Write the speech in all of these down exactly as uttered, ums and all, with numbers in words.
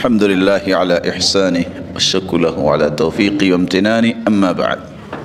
الحمد لله على إحسانه والشكر له على توفيقي وامتناني أما بعد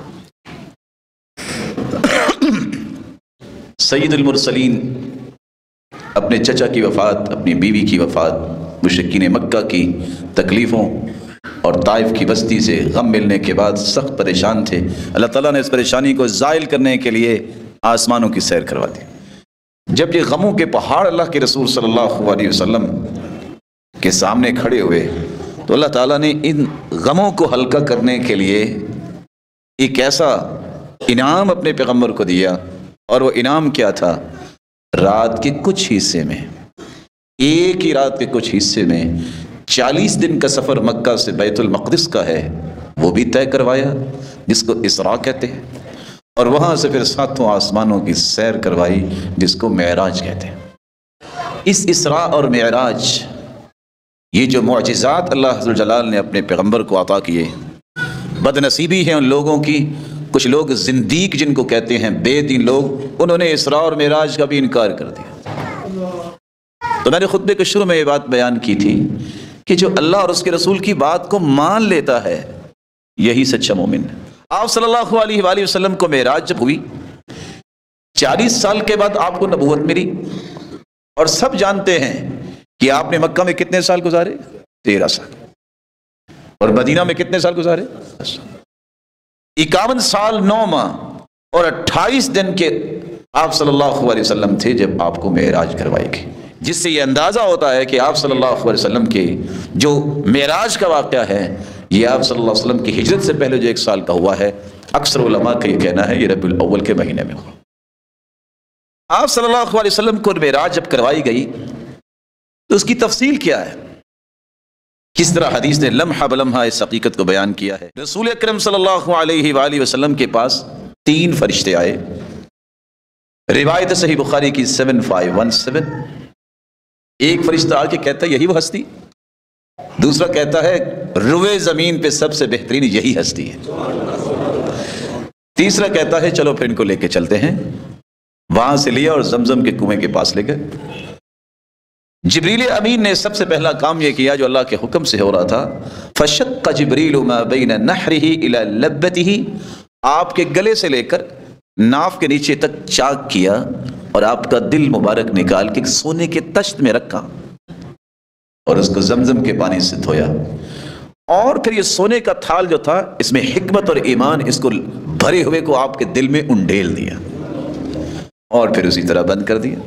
سید المرسلین اپنے چچا کی وفات، اپنی بیوی کی وفات، مشرکین مکہ کی تکلیفوں اور طائف کی بستی سے غم ملنے کے بعد سخت پریشان تھے۔ اللہ تعالیٰ نے اس پریشانی کو زائل کرنے کے لیے آسمانوں کی سیر کروا دی۔ جب یہ غموں کے پہاڑ اللہ کے رسول صلی اللہ علیہ وسلم کے سامنے کھڑے ہوئے تو اللہ تعالیٰ نے ان غموں کو ہلکا کرنے کے لیے ایک ایسا انعام اپنے پیغمبر کو دیا، اور وہ انعام کیا تھا؟ رات کے کچھ حصے میں، ایک ہی رات کے کچھ حصے میں چالیس دن کا سفر مکہ سے بیت المقدس کا ہے وہ بھی طے کروایا، جس کو اسراء کہتے ہیں، اور وہاں سے پھر ساتوں آسمانوں کی سیر کروائی جس کو معراج کہتے ہیں۔ اس اسراء اور معراج، یہ جو معجزات اللہ عز و جلال نے اپنے پیغمبر کو عطا کیے، بد نصیبی ہے ان لوگوں کی، کچھ لوگ زندیق جن کو کہتے ہیں، بے دین لوگ، انہوں نے اسراء اور معراج کا بھی انکار کر دیا۔ تو میں نے خطبے کے شروع میں یہ بات بیان کی تھی کہ جو اللہ اور اس کے رسول کی بات کو مان لیتا ہے یہی سچا مومن ہے۔ آپ صلی اللہ علیہ وآلہ وسلم کو معراج جب ہوئی، چالیس سال کے بعد آپ کو نبوت ملی، اور سب جانتے ہیں کہ آپ نے مکہ میں کتنے سال گزارے؟ تیرہ سال، اور مدینہ میں کتنے سال گزارے؟ اکاون سال نو ماہ اور اٹھائیس دن کے آپ صلی اللہ علیہ وسلم تھے جب آپ کو معراج کروائی گئی، جس سے یہ اندازہ ہوتا ہے کہ آپ صلی اللہ علیہ وسلم کے جو معراج کا واقعہ ہے یہ آپ صلی اللہ علیہ وسلم کی ہجرت سے پہلے جو ایک سال کا ہوا ہے۔ اکثر علماء کا یہ کہنا ہے یہ ربیع الاول کے مہینے میں ہوا۔ آپ صلی اللہ علیہ وسلم کو معراج جب کروائی گئی تو اس کی تفصیل کیا ہے، کس طرح حدیث نے لمحہ بلمحہ اس حقیقت کو بیان کیا ہے۔ رسول اکرم صلی اللہ علیہ وآلہ وسلم کے پاس تین فرشتے آئے، روایت صحیح بخاری کی سیون فائیو ون سیون۔ ایک فرشتہ آ کے کہتا ہے یہی وہ ہستی، دوسرا کہتا ہے روئے زمین پہ سب سے بہترین یہی ہستی ہے، تیسرا کہتا ہے چلو پھر ان کو لے کے چلتے ہیں۔ وہاں سے لیا اور زمزم کے کنویں کے پاس لے گئے۔ جبریل امین نے سب سے پہلا کام یہ کیا جو اللہ کے حکم سے ہو رہا تھا، فشق جبریل ما بین نحرہ الی لبتہ، آپ کے گلے سے لے کر ناف کے نیچے تک چاک کیا اور آپ کا دل مبارک نکال کے سونے کے تشت میں رکھا اور اس کو زمزم کے پانی سے دھویا، اور پھر یہ سونے کا تھال جو تھا اس میں حکمت اور ایمان اس کو بھرے ہوئے کو آپ کے دل میں انڈیل دیا اور پھر اسی طرح بند کر دیا۔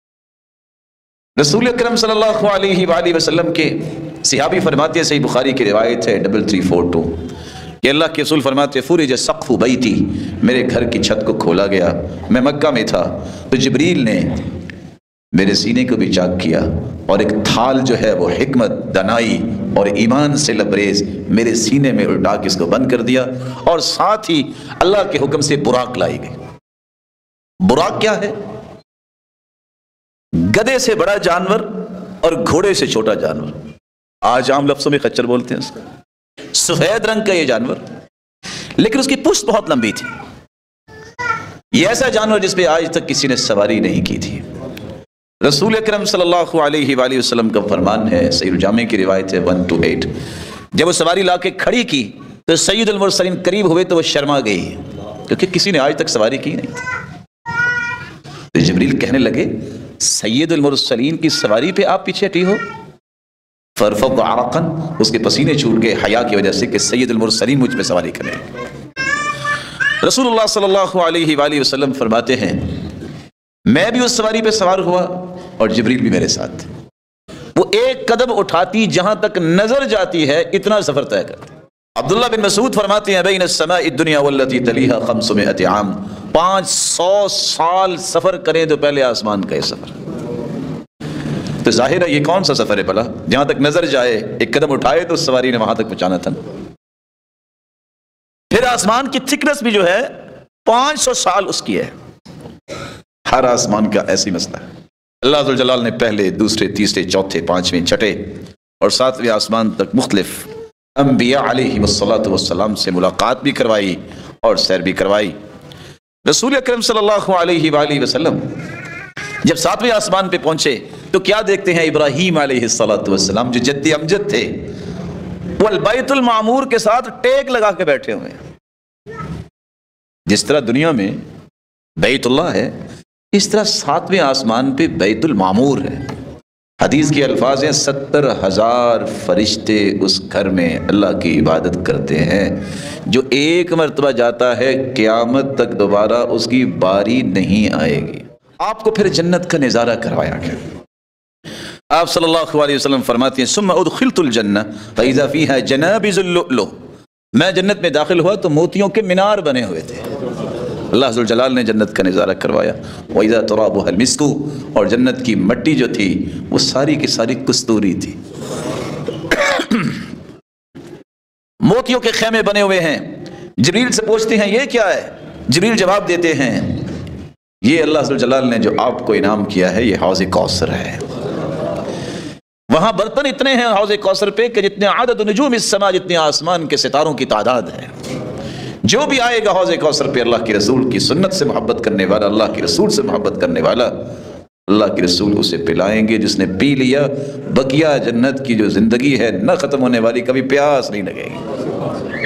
رسول اکرم صلی اللہ علیہ وآلہ وسلم کے صحابی فرماتے ہیں، صحیح بخاری کی روایت ہے ڈبل تھری فور ٹو، کہ اللہ کے رسول فرماتے ہیں فرج سقف بیتی، میرے گھر کی چھت کو کھولا گیا، میں مکہ میں تھا تو جبریل نے میرے سینے کو بھی چاک کیا اور ایک تھال جو ہے وہ حکمت، دانائی اور ایمان سے لبریز میرے سینے میں الٹا کے اس کو بند کر دیا، اور ساتھ ہی اللہ کے حکم سے براق لائی گئی۔ براق کیا ہے؟ گدے سے بڑا جانور اور گھوڑے سے چھوٹا جانور، آج عام لفظوں میں خچر بولتے ہیں اس کا، سفید رنگ کا یہ جانور، لیکن اس کی پشت بہت لمبی تھی۔ یہ ایسا جانور جس پہ آج تک کسی نے سواری نہیں کی تھی۔ رسول اکرم صلی اللہ علیہ وآلہ وسلم کا فرمان ہے، صحیح الجامع کی روایت ہے ون ٹو ایٹ، جب وہ سواری لا کے کھڑی کی تو سید المرسلین قریب ہوئے تو وہ شرما گئی کیونکہ کسی نے آج تک سواری کی نہیں تھی۔ تو جبریل کہنے لگے سید المرسلین کی سواری پہ آپ پیچھے ہٹی ہو؟ فرفق عرقاً، اس کے پسینے چھوٹ گئے حیا کی وجہ سے کہ سید المرسلین مجھ پہ سواری کریں۔ رسول اللہ صلی اللہ علیہ وآلہ وسلم فرماتے ہیں میں بھی اس سواری پہ سوار ہوا اور جبریل بھی میرے ساتھ، وہ ایک قدم اٹھاتی جہاں تک نظر جاتی ہے اتنا سفر طے کرتی۔ عبداللہ بن مسعود فرماتے ہیں بین السماء الدنیا والتي تلیہا خمسمائة عام، پانچ سو سال سفر کریں تو پہلے آسمان کا یہ سفر۔ تو ظاہر ہے یہ کون سا سفر ہے بھلا؟ جہاں تک نظر جائے ایک قدم اٹھائے تو اس سواری نے وہاں تک پہنچانا تھا۔ پھر آسمان کی تھکنس بھی جو ہے پانچ سو سال اس کی ہے۔ ہر آسمان کا ایسی مسئلہ ہے۔ اللہ عز و جلال نے پہلے، دوسرے، تیسرے، چوتھے، پانچویں، چھٹے اور ساتویں آسمان تک مختلف انبیاء علیہ الصلاۃ والسلام سے ملاقات بھی کروائی اور سیر بھی کروائی۔ رسول اکرم صلی اللہ علیہ وآلہ وسلم جب ساتویں آسمان پہ پہنچے تو کیا دیکھتے ہیں؟ ابراہیم علیہ السلام جو جد امجد تھے وہ البیت المعمور کے ساتھ ٹیک لگا کے بیٹھے ہوئے ہیں۔ جس طرح دنیا میں بیت اللہ ہے، اس طرح ساتویں آسمان پہ بیت المعمور ہے۔ حدیث کے الفاظ ہیں ستر ہزار فرشتے اس گھر میں اللہ کی عبادت کرتے ہیں۔ جو ایک مرتبہ جاتا ہے قیامت تک دوبارہ اس کی باری نہیں آئے گی۔ آپ کو پھر جنت کا نظارہ کروایا گیا۔ آپ صلی اللہ علیہ وسلم فرماتے ہیں ثم ادخلت الجنہ فاذا فیہا جنابذ اللؤلؤ، میں جنت میں داخل ہوا تو موتیوں کے مینار بنے ہوئے تھے۔ اللہ ذوالجلال نے جنت کا نظارہ کروایا۔ وَإِذَا تُرَابُهَا الْمِسْكُ، اور جنت کی مٹی جو تھی وہ ساری کی ساری کستوری تھی۔ موتیوں کے خیمے بنے ہوئے ہیں۔ جبریل سے پوچھتے ہیں یہ کیا ہے؟ جبریل جواب دیتے ہیں یہ اللہ ذوالجلال نے جو آپ کو انعام کیا ہے یہ حوض کوثر ہے۔ وہاں برتن اتنے ہیں حوض کوثر پہ کہ جتنے عدد نجوم السماء، جتنے آسمان کے ستاروں کی تعداد ہے۔ جو بھی آئے گا حوض کوثر پہ اللہ کے رسول کی سنت سے محبت کرنے والا، اللہ کے رسول سے محبت کرنے والا، اللہ کے رسول اسے پلائیں گے۔ جس نے پی لیا بقیہ جنت کی جو زندگی ہے نہ ختم ہونے والی، کبھی پیاس نہیں لگے گی۔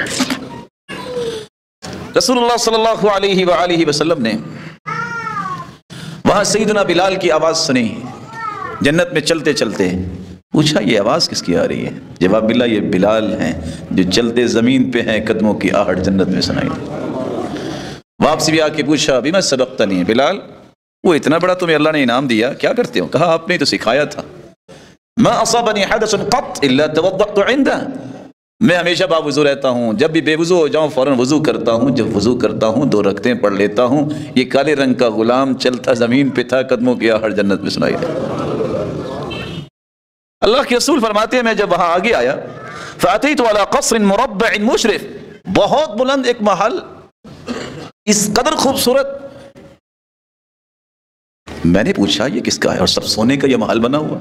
رسول اللہ صلی اللہ علیہ وآلہ وسلم نے وہاں سیدنا بلال کی آواز سنی، جنت میں چلتے چلتے پوچھا یہ آواز کس کی آ رہی ہے؟ جواب ملا یہ بلال ہیں جو چلتے زمین پہ ہیں، قدموں کی آہٹ جنت میں سنائی۔ واپسی بھی آ کے پوچھا بما سبقتنی، بلال وہ اتنا بڑا تمہیں اللہ نے انعام دیا کیا کرتے ہو؟ کہا آپ نے تو سکھایا تھا۔ ما اصابنی حدث قط الا توضأت عنده، میں ہمیشہ باوضو رہتا ہوں، جب بھی بے وضو ہو جاؤں فوراً وضو کرتا ہوں، جب وضو کرتا ہوں دو رکعتیں پڑھ لیتا ہوں۔ یہ کالے رنگ کا غلام چلتا زمین پہ تھا، قدموں کی آہٹ جنت میں سنائی دے۔ اللہ کے رسول فرماتے ہیں میں جب وہاں آگے آیا فاتیت علی قصر مربع مشرف، بہت بلند ایک محل، اس قدر خوبصورت۔ میں نے پوچھا یہ کس کا ہے؟ اور سب سونے کا یہ محل بنا ہوا۔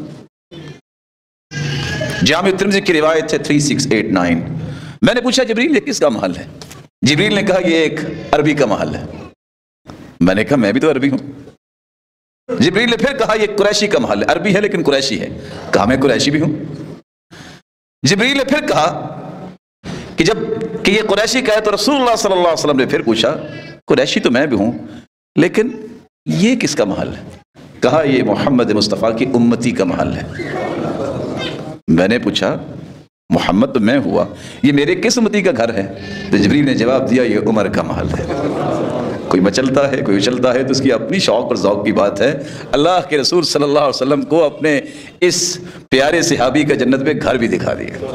جامع ترمذی کی روایت ہے تین سو ننانوے۔ میں نے پوچھا جبریل یہ کس کا محل ہے؟ جبریل نے کہا یہ ایک عربی کا محل ہے۔ میں نے کہا میں بھی تو عربی ہوں۔ جبریل نے پھر کہا یہ قریشی کا محل ہے، عربی ہے لیکن قریشی ہے۔ کہا میں قریشی بھی ہوں۔ جبریل نے پھر کہا کہ جب کہ یہ قریشی کا ہے تو رسول اللہ صلی اللہ علیہ وسلم نے پھر پوچھا قریشی تو میں بھی ہوں لیکن یہ کس کا محل ہے؟ کہا یہ محمد مصطفیٰ کی امتی کا محل ہے۔ میں نے پوچھا محمد تو میں ہوا، یہ میرے کس امتی کا گھر ہے؟ تو جبریل نے جواب دیا یہ عمر کا محل ہے۔ کوئی مچلتا ہے کوئی اچلتا ہے تو اس کی اپنی شوق اور ذوق کی بات ہے۔ اللہ کے رسول صلی اللہ علیہ وسلم کو اپنے اس پیارے صحابی کا جنت میں گھر بھی دکھا دیا۔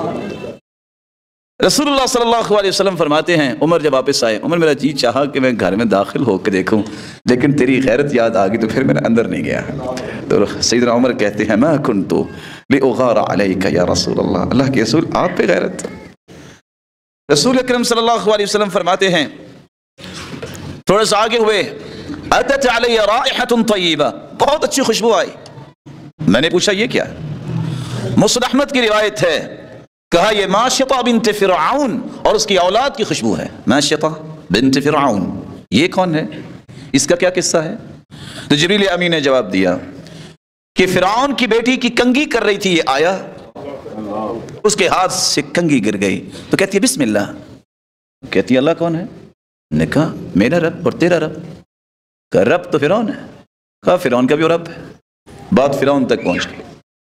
رسول اللہ صلی اللہ علیہ وسلم فرماتے ہیں عمر جب واپس آئے، عمر میرا جی چاہا کہ میں گھر میں داخل ہو کے دیکھوں لیکن تیری غیرت یاد آ گئی تو پھر میں اندر نہیں گیا۔ تو سیدنا عمر کہتے ہیں ما کنت لأغار علیک یا رسول اللہ، اللہ کے رسول آپ پہ غیرت۔ رسول اکرم صلی اللہ علیہ وسلم فرماتے ہیں تھوڑا سا آگے ہوئے اتت علی رائحۃ طیبہ، بہت اچھی خوشبو آئی۔ میں نے پوچھا یہ کیا ہے؟ مسند احمد کی روایت ہے کہا یہ ماشطہ بنت فرعون اور اس کی اولاد کی خوشبو ہے۔ ماشطہ بنت فرعون یہ کون ہے؟ اس کا کیا قصہ ہے؟ تو جبریل امین نے جواب دیا کہ فرعون کی بیٹی کی کنگھی کر رہی تھی، یہ آیا اس کے ہاتھ سے کنگھی گر گئی تو کہتی ہے بسم اللہ۔ کہتی ہے اللہ کون ہے؟ نے کہا میرا رب اور تیرا رب۔ کہا رب تو فرعون ہے۔ کہا فرعون کا بھی رب ہے۔ بات فرعون تک پہنچ گئی۔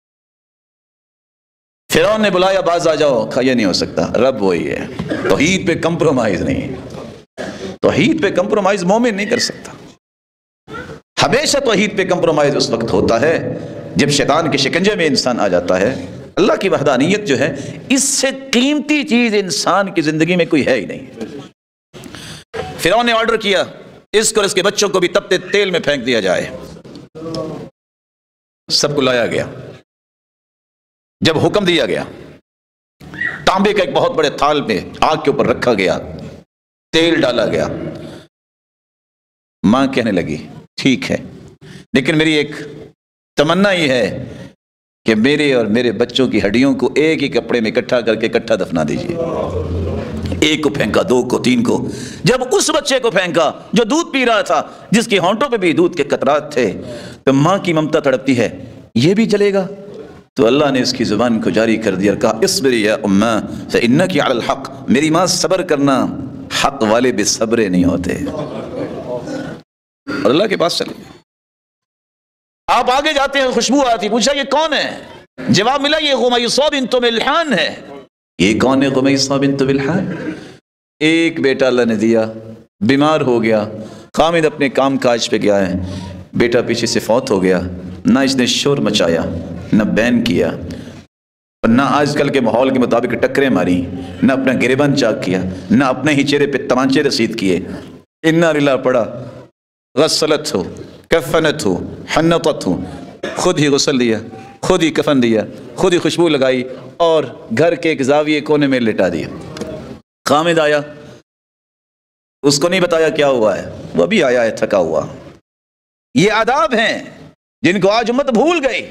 فرعون نے بلایا باز آ جاؤ، کہا یہ نہیں ہو سکتا، رب وہی ہے، توحید پہ کمپرومائز نہیں، توحید پہ کمپرومائز مومن نہیں کر سکتا۔ ہمیشہ توحید پہ کمپرومائز اس وقت ہوتا ہے جب شیطان کے شکنجے میں انسان آ جاتا ہے۔ اللہ کی وحدانیت جو ہے اس سے قیمتی چیز انسان کی زندگی میں کوئی ہے ہی نہیں۔ فرعون نے آرڈر کیا اس کو اور اس کے بچوں کو بھی تپتے تیل میں پھینک دیا جائے۔ سب کو لایا گیا۔ جب حکم دیا گیا تانبے کا ایک بہت بڑے تھال میں آگ کے اوپر رکھا گیا، تیل ڈالا گیا۔ ماں کہنے لگی ٹھیک ہے لیکن میری ایک تمنا یہ ہے کہ میرے اور میرے بچوں کی ہڈیوں کو ایک ہی کپڑے میں اکٹھا کر کے اکٹھا دفنا دیجیے۔ ایک کو پھینکا، دو کو، تین کو۔ جب اس بچے کو پھینکا جو دودھ پی رہا تھا، جس کی ہونٹوں پہ بھی دودھ کے قطرات تھے، تو ماں کی ممتا تڑپتی ہے، یہ بھی جلے گا؟ تو اللہ نے اس کی زبان کو جاری کر دیا اور کہا اصبری یا اماں فإنکی علی الحق، میری ماں صبر کرنا، حق والے بے صبرے نہیں ہوتے۔ اور اللہ کے پاس چلے، آپ آگے جاتے ہیں، خوشبو آتی، پوچھا یہ کون ہے؟ جواب ملا یہ غمیصہ بنت ملحان ہے۔ یہ کون ہے غمیصہ بنت ملحان؟ ایک بیٹا اللہ نے دیا، بیمار ہو گیا، خامد اپنے کام کاج پہ گیا ہے، بیٹا پیچھے سے فوت ہو گیا، نہ اس نے شور مچایا، نہ بین کیا، اور نہ آج کل کے ماحول کے مطابق ٹکریں ماری، نہ اپنا گریبان چاک کیا، نہ اپنے ہی چہرے پہ تمانچے رسید کیے، انا للہ پڑا، غسلت ہو، کفنت ہو، حنطت ہو، خود ہی غسل دیا، خود ہی کفن دیا، خود ہی خوشبو لگائی اور گھر کے ایک زاویے کونے میں لٹا دیا۔ خامد آیا، اس کو نہیں بتایا کیا ہوا ہے، وہ بھی آیا ہے تھکا ہوا۔ یہ آداب ہیں جن کو آج امت بھول گئی۔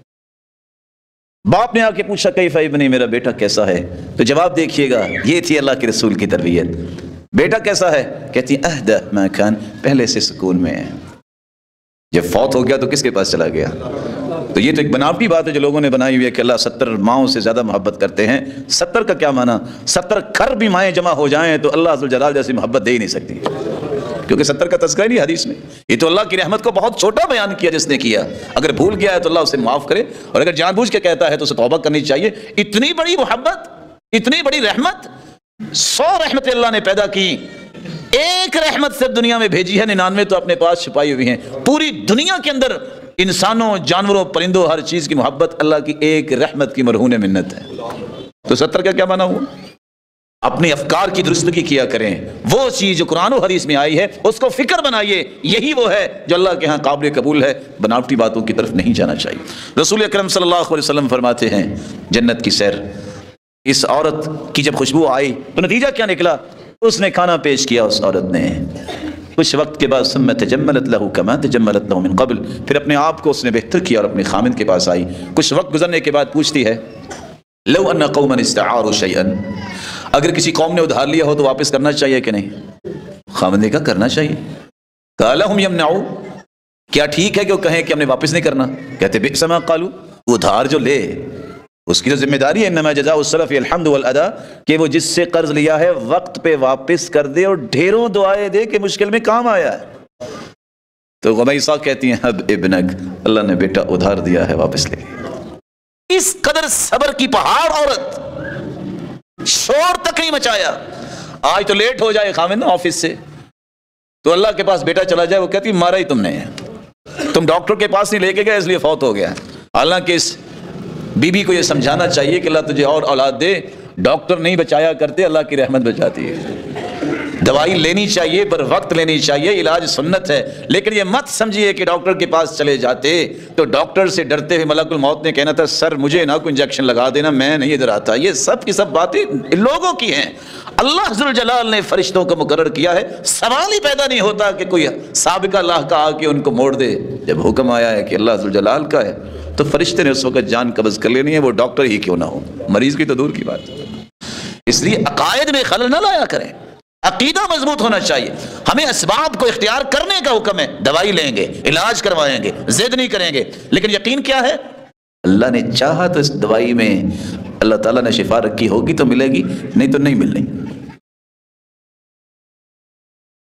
باپ نے آ کے پوچھا کیف ابنی، میرا بیٹا کیسا ہے؟ تو جواب دیکھیے گا، یہ تھی اللہ کے رسول کی تربیت۔ بیٹا کیسا ہے؟ کہتی اہدہ ما کان، پہلے سے سکون میں ہے۔ جب فوت ہو گیا تو کس کے پاس چلا گیا؟ تو یہ تو ایک بناوٹی بات ہے جو لوگوں نے بنائی ہوئی ہے کہ اللہ ستر ماؤں سے زیادہ محبت کرتے ہیں۔ ستر کا کیا معنی؟ ستر کھر بھی مائیں جمع ہو جائیں تو اللہ ذوالجلال جیسی محبت دے ہی نہیں سکتی، کیونکہ ستر کا تذکرہ نہیں حدیث میں۔ یہ تو اللہ کی رحمت کو بہت چھوٹا بیان کیا جس نے کیا۔ اگر بھول گیا ہے تو اللہ اسے معاف کرے، اور اگر جان بوجھ کے کہتا ہے تو اسے توبہ کرنی چاہیے۔ اتنی بڑی محبت، اتنی بڑی رحمت، سو رحمت اللہ نے پیدا کی، ایک رحمت صرف دنیا میں بھیجی ہے، ننانوے تو اپنے پاس چھپائی ہوئی ہیں۔ پوری دنیا کے اندر انسانوں، جانوروں، پرندوں، ہر چیز کی محبت اللہ کی ایک رحمت کی مرہون منت ہے۔ تو ستر کا کیا معنی ہوا؟ اپنے افکار کی درستگی کیا کریں، وہ چیز جو قرآن و حدیث میں آئی ہے اس کو فکر بنائیے، یہی وہ ہے جو اللہ کے ہاں قابل قبول ہے، بناوٹی باتوں کی طرف نہیں جانا چاہیے۔ رسول اکرم صلی اللہ علیہ وسلم فرماتے ہیں جنت کی سیر، اس عورت کی جب خوشبو آئی تو نتیجہ کیا نکلا؟ اس نے کھانا پیش کیا، اس عورت نے کچھ وقت کے بعد ثم تجملت له كما تجملت له من قبل، پھر اپنے آپ کو اس نے بہتر کیا اور اپنے خامند کے پاس آئی۔ کچھ وقت گزرنے کے بعد پوچھتی ہے لو ان قوما استعاروا شيئا، اگر کسی قوم نے ادھار لیا ہو تو واپس کرنا چاہیے کہ نہیں؟ خامند نے کہا کرنا چاہیے۔ قال هم يمنعوا، کیا ٹھیک ہے کہ وہ کہیں کہ ہم نے واپس نہیں کرنا؟ کہتے بئس ما قالوا، ادھار جو لے اس کی تو ذمہ داری ہے، انما جزاء السلف الحمد والادا، کہ وہ جس سے قرض لیا ہے وقت پہ واپس کر دے اور ڈھیروں دعائیں دے کہ مشکل میں کام آیا ہے۔ تو غمیصہ کہتی ہیں اب ابنک، اللہ نے بیٹا ادھار دیا ہے، واپس لے۔ اس قدر صبر کی پہاڑ عورت، شور تک نہیں مچایا۔ آج تو لیٹ ہو جائے خامن آفس سے تو اللہ کے پاس بیٹا چلا جائے، وہ کہتی مارا ہی تم نے، تم ڈاکٹر کے پاس نہیں لے کے گئے اس لیے فوت ہو گیا۔ حالانکہ اس بی بی کو یہ سمجھانا چاہیے کہ اللہ تجھے اور اولاد دے، ڈاکٹر نہیں بچایا کرتے، اللہ کی رحمت بچاتی ہے۔ دوائی لینی چاہیے، پر وقت لینی چاہیے، علاج سنت ہے، لیکن یہ مت سمجھیے کہ ڈاکٹر کے پاس چلے جاتے تو ڈاکٹر سے ڈرتے ہوئے ملک الموت نے کہنا تھا سر مجھے نہ کوئی انجیکشن لگا دینا، میں نہیں ادھر آتا۔ یہ سب کی سب باتیں لوگوں کی ہیں، اللہ ذوالجلال نے فرشتوں کو مقرر کیا ہے۔ سوال ہی پیدا نہیں ہوتا کہ کوئی سابقہ اللہ کا آ کے ان کو موڑ دے۔ جب حکم آیا ہے کہ اللہ ذوالجلال کا ہے تو فرشتے نے اس وقت جان قبض کر لینی ہے، وہ ڈاکٹر ہی کیوں نہ ہو، مریض کی تو دور کی بات۔ اس لیے عقائد میں خلل نہ لایا کریں، عقیدہ مضبوط ہونا چاہیے۔ ہمیں اسباب کو اختیار کرنے کا حکم ہے، دوائی لیں گے، علاج کروائیں گے، ضد نہیں کریں گے، لیکن یقین کیا ہے؟ اللہ نے چاہا تو اس دوائی میں اللہ تعالیٰ نے شفا رکھی ہوگی تو ملے گی، نہیں تو نہیں ملنی۔